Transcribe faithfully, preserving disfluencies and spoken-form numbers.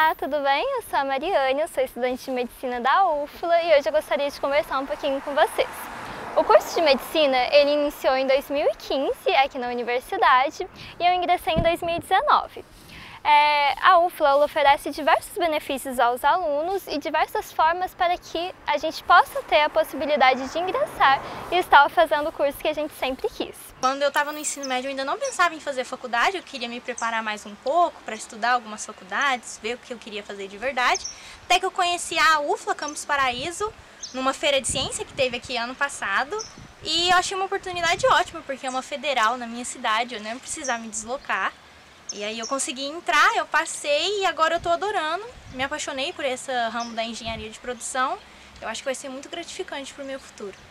Olá, tudo bem? Eu sou a Mariane, eu sou estudante de Medicina da U F L A e hoje eu gostaria de conversar um pouquinho com vocês. O curso de Medicina, ele iniciou em dois mil e quinze aqui na universidade e eu ingressei em dois mil e dezenove. É, a U F L A oferece diversos benefícios aos alunos e diversas formas para que a gente possa ter a possibilidade de ingressar e estar fazendo o curso que a gente sempre quis. Quando eu estava no ensino médio eu ainda não pensava em fazer faculdade, eu queria me preparar mais um pouco para estudar algumas faculdades, ver o que eu queria fazer de verdade. Até que eu conheci a U F L A Campus Paraíso numa feira de ciência que teve aqui ano passado e eu achei uma oportunidade ótima porque é uma federal na minha cidade, eu nem precisava me deslocar. E aí eu consegui entrar, eu passei e agora eu tô adorando, me apaixonei por esse ramo da engenharia de produção. Eu acho que vai ser muito gratificante pro meu futuro.